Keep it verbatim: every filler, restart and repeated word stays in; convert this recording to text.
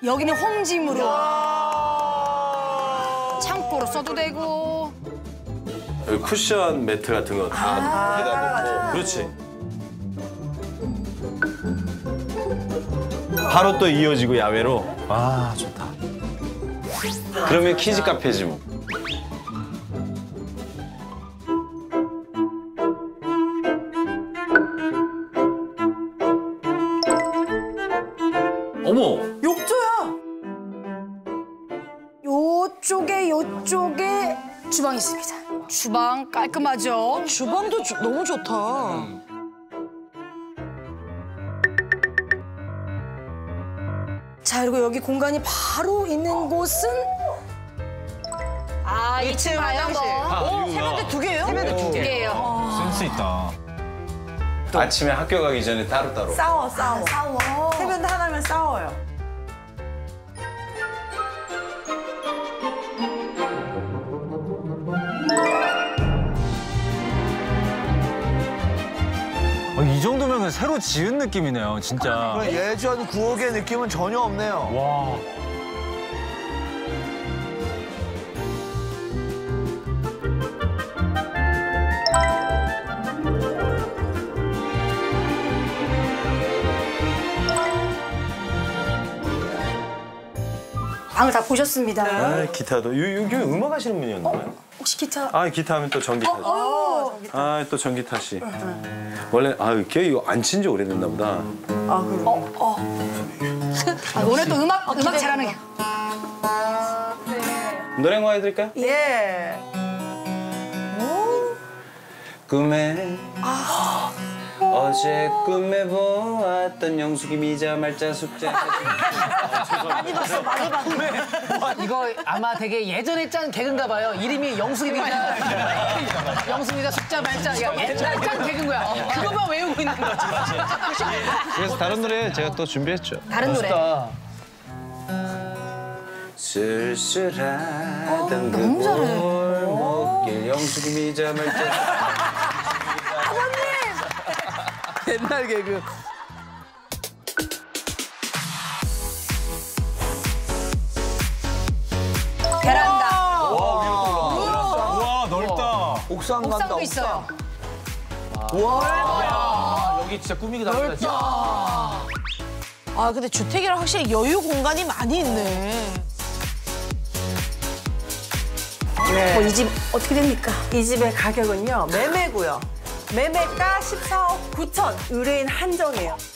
여기는 홈짐으로. 창고로 써도 되고. 여기 쿠션 매트 같은 거 다 여기다 놓고. 그렇지. 바로 또 이어지고 야외로. 아, 좋다. 그러면 키즈 카페지 뭐. 어머! 욕조야. 요쪽에 요쪽에 주방이 있습니다. 주방 깔끔하죠? 주방도 주, 너무 좋다. 자, 그리고 여기 공간이 바로 있는 곳은 아, 이 층 화장실. 어, 세면대 두 개예요? 세면대 두 개예요. 센스 있다. 아침에 학교 가기 전에 따로따로. 싸워, 싸워. 아, 싸워. 세면대 하나면 싸워요. 어, 이 정도면 그냥 새로 지은 느낌이네요, 진짜. 예전 구억의 느낌은 전혀 없네요. 와. 방을 다 보셨습니다. 아, 기타도. 요, 여기 음악 하시는 분이었나요? 혹시 기타? 아, 기타 하면 또 전기타. 어, 아, 또 전기타 씨. 원래, 아, 걔 이거 안 친 지 오래됐나 보다. 아, 그래. 어, 어. 아, 오늘 또 음악, 음악 잘하는 게. 노래 한곡 해드릴까요? 예. 꿈에 어제 꿈에 보았던 영숙이 미자 말자 숙자. 많이 봤어, 많이 봤어. 이거 아마 되게 예전에 짠 개그인가 봐요. 이름이 영숙입니다. 영숙입니다. 숫자 말자. 야, 옛날 짠 개그인 거야. 그것만 외우고 있는 거지. 그래서 다른 노래 제가 또 준비했죠. 다른 노래. 쓸쓸하던 그 너무 잘해. 골목길 영숙이 미자 말자. 옛날 개그. 베란다. 우와, 넓다. 옥상 간다. 옥상도 있어요. 여기 진짜 꾸미기 나쁘다, 진짜. 아, 근데 주택이랑 확실히 여유 공간이 많이 있네. 뭐 이 집 어떻게 됩니까? 이 집의 가격은요, 매매고요. 매매가 십사억 구천, 의뢰인 한정이에요.